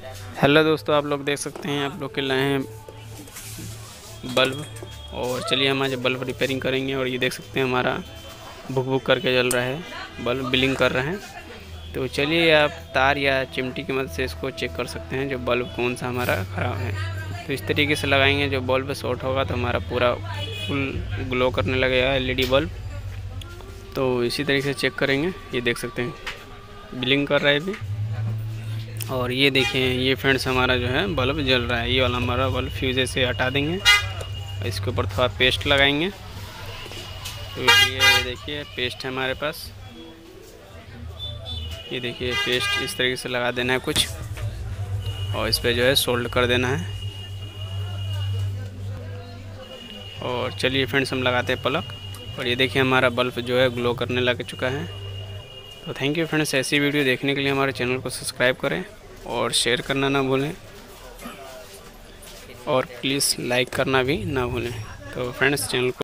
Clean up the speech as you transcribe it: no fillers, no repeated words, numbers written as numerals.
Hello दोस्तों, आप लोग देख सकते हैं आप लोग के लाए हैं बल्ब। और चलिए हम आज बल्ब रिपेयरिंग करेंगे। और ये देख सकते हैं हमारा भुक भुक करके जल रहा है, बल्ब ब्लिंक कर रहे हैं। तो चलिए आप तार या चिमटी की मदद से इसको चेक कर सकते हैं जो बल्ब कौन सा हमारा ख़राब है। तो इस तरीके से लगाएंगे, जो बल्ब शॉर्ट होगा तो हमारा पूरा फुल ग्लो करने लगेगा एलईडी बल्ब। तो इसी तरीके से चेक करेंगे। ये देख सकते हैं ब्लिंक कर रहा है अभी। और ये देखें, ये फ्रेंड्स हमारा जो है बल्ब जल रहा है। ये वाला हमारा बल्ब फ्यूज़ से हटा देंगे, इसके ऊपर थोड़ा पेस्ट लगाएंगे। तो ये देखिए पेस्ट है हमारे पास। ये देखिए पेस्ट इस तरीके से लगा देना है कुछ, और इस पर जो है सोल्ड कर देना है। और चलिए फ्रेंड्स हम लगाते हैं प्लग। और ये देखिए हमारा बल्ब जो है ग्लो करने लग चुका है। तो थैंक यू फ्रेंड्स, ऐसी वीडियो देखने के लिए हमारे चैनल को सब्सक्राइब करें और शेयर करना ना भूलें, और प्लीज़ लाइक करना भी ना भूलें। तो फ्रेंड्स चैनल को